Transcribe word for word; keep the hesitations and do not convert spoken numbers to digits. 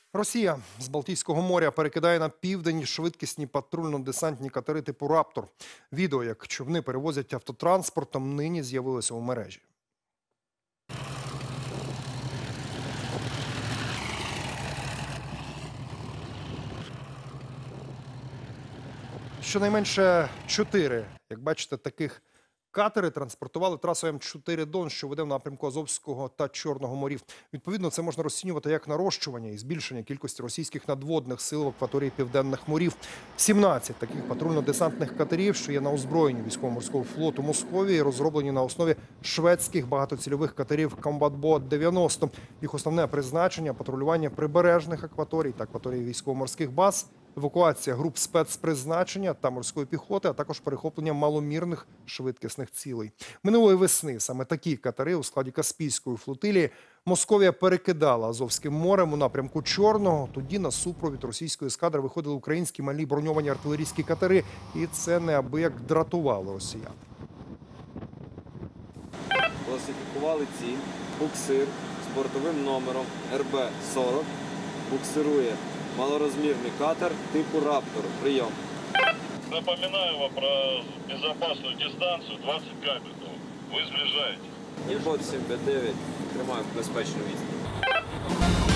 Росія з Балтійського моря перекидає на південь швидкісні патрульно-десантні катери типу «Раптор». Відео, як човни перевозять автотранспортом, нині з'явилося у мережі. Щонайменше чотири, як бачите, таких катери транспортували трасою М чотири Дон, що веде в напрямку Азовського та Чорного морів. Відповідно, це можна розцінювати як нарощування і збільшення кількості російських надводних сил в акваторії південних морів. сімнадцять таких патрульно-десантних катерів, що є на озброєнні військово-морського флоту Московії, розроблені на основі шведських багатоцільових катерів «Комбатбот дев'яносто». Їх основне призначення – патрулювання прибережних акваторій та акваторій військово-морських баз, евакуація груп спецпризначення та морської піхоти, а також перехоплення маломірних швидкісних цілей. Минулої весни саме такі катери у складі Каспійської флотилії Московія перекидала Азовським морем у напрямку Чорного. Тоді на супровід російської ескадри виходили українські малі броньовані артилерійські катери. І це неабияк дратувало росіян. Класифікували ціль, буксир з бортовим номером Р Б сорок, буксирує малорозмірний катер типу «Раптор». Прийом. Напоминаю вам про безопасную дистанцию двадцять кабельтов. Вы сближаетесь. Єбот сім Б дев'ять, тримаю безпечну відстань.